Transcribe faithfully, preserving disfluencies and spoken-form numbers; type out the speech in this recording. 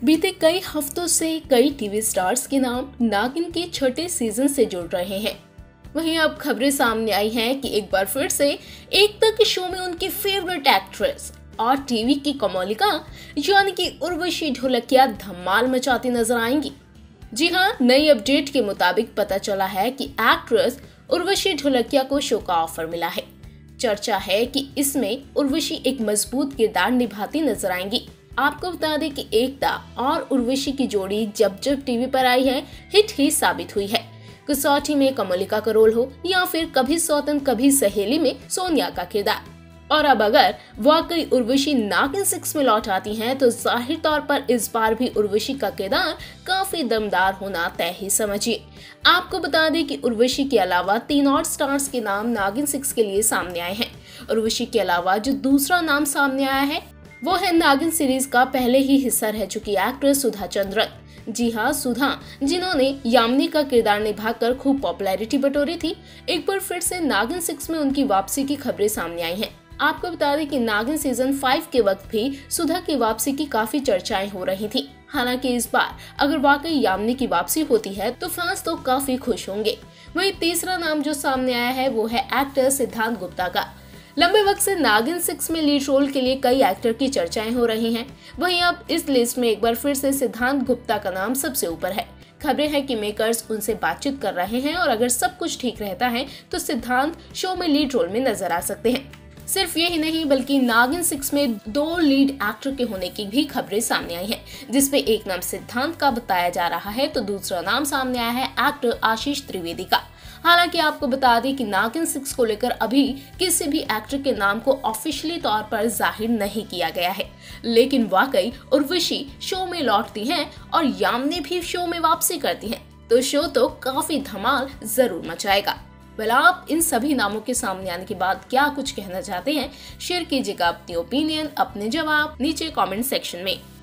बीते कई हफ्तों से कई टीवी स्टार्स के नाम नागिन के छठे सीजन से जुड़ रहे हैं। वहीं अब खबरें सामने आई हैं कि एक बार फिर से एकता के शो में उनकी फेवरेट एक्ट्रेस और टीवी की कमोलिका यानी कि उर्वशी ढोलकिया धमाल मचाती नजर आएंगी। जी हाँ, नई अपडेट के मुताबिक पता चला है कि एक्ट्रेस उर्वशी ढोलकिया को शो का ऑफर मिला है। चर्चा है कि इसमें उर्वशी एक मजबूत किरदार निभाती नजर आएंगी। आपको बता दें कि एकता और उर्वशी की जोड़ी जब जब टीवी पर आई है हिट ही साबित हुई है। कसौटी में कमलिका का रोल हो या फिर कभी सौतन कभी सहेली में सोनिया का किरदार। और अब अगर वाकई उर्वशी नागिन सिक्स में लौट आती हैं तो जाहिर तौर पर इस बार भी उर्वशी का किरदार काफी दमदार होना तय ही समझिए। आपको बता दें कि उर्वशी के अलावा तीन और स्टार्स के नाम नागिन सिक्स के लिए सामने आए हैं। उर्वशी के अलावा जो दूसरा नाम सामने आया है वो है नागिन सीरीज का पहले ही हिस्सा रह चुकी एक्ट्रेस सुधा चंद्रन। जी हाँ, सुधा, जिन्होंने यामिनी का किरदार निभाकर खूब पॉपुलैरिटी बटोरी थी। एक बार फिर से नागिन सिक्स में उनकी वापसी की खबरें सामने आई हैं। आपको बता दें कि नागिन सीजन फाइव के वक्त भी सुधा की वापसी की काफी चर्चाएं हो रही थी। हालांकि इस बार अगर वाकई यामिनी की वापसी होती है तो फैंस तो काफी खुश होंगे। वहीं तीसरा नाम जो सामने आया है वो है एक्टर सिद्धांत गुप्ता का। लंबे वक्त से नागिन सिक्स में लीड रोल के लिए कई एक्टर की चर्चाएं हो रही हैं। वहीं अब इस लिस्ट में एक बार फिर से सिद्धांत गुप्ता का नाम सबसे ऊपर है। खबरें हैं कि मेकर्स उनसे बातचीत कर रहे हैं और अगर सब कुछ ठीक रहता है तो सिद्धांत शो में लीड रोल में नजर आ सकते हैं। सिर्फ यही नहीं बल्कि नागिन सिक्स में दो लीड एक्टर के होने की भी खबरें सामने आई हैं, जिसमें एक नाम सिद्धांत का बताया जा रहा है तो दूसरा नाम सामने आया है एक्टर आशीष त्रिवेदी का। हालांकि आपको बता दें कि नागिन सिक्स को लेकर अभी किसी भी एक्टर के नाम को ऑफिशियली तौर पर जाहिर नहीं किया गया है, लेकिन वाकई उर्वशी शो में लौटती हैं और यामिनी भी शो में वापसी करती हैं तो शो तो काफी धमाल जरूर मचाएगा। वेल, आप इन सभी नामों के सामने आने के बाद क्या कुछ कहना चाहते हैं? शेयर कीजिएगा अपनी ओपिनियन, अपने जवाब नीचे कमेंट सेक्शन में।